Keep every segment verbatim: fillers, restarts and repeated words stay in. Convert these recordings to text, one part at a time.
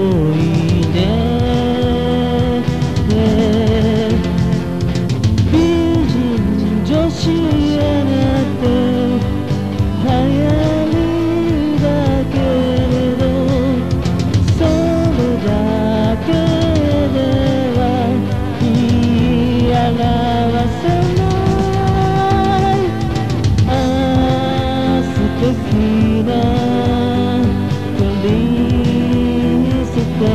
いで美人女子やがて流行りだけれどそれだけでは言い表せないああ素敵なプリンセスで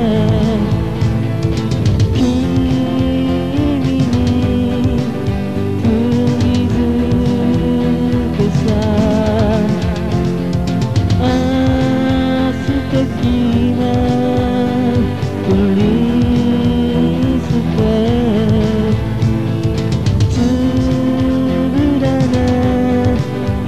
君に釘付けさああ素敵なプリンセスでつぶらな瞳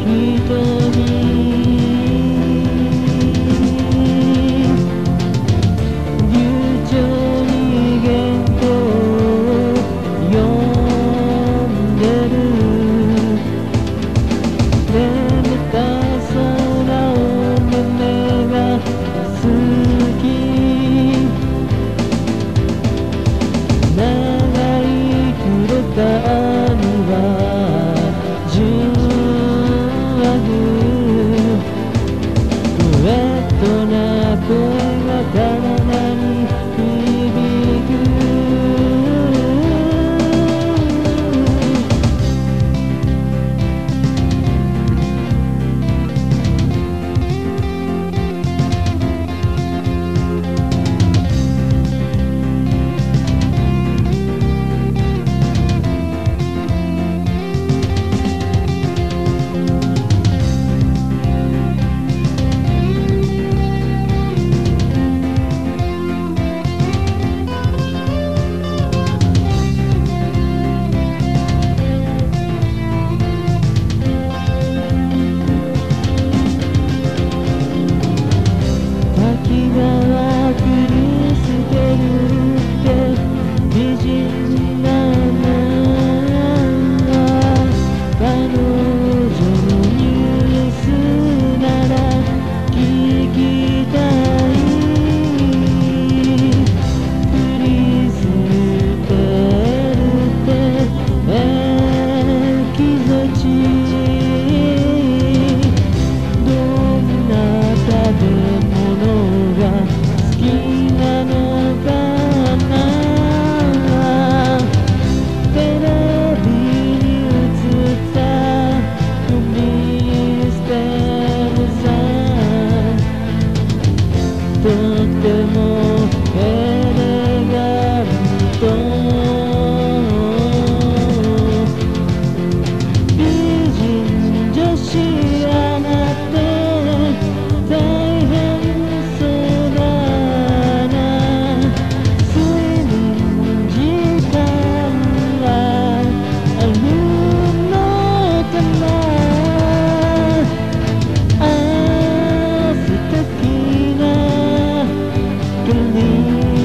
流暢に原稿を読んでる眠たそうなお目が好き長い黒髪は純和風ウェットな声が体に響く滝川クリステルって美人なんだ彼女のニュースなら聞きたいクリステルってエキゾチどんな食べ物が好きなのかなテレビに映ったクリステルさんとってもエレガント美人女子やがて大変そうだな睡眠時間はあるのかなああ素敵なクリ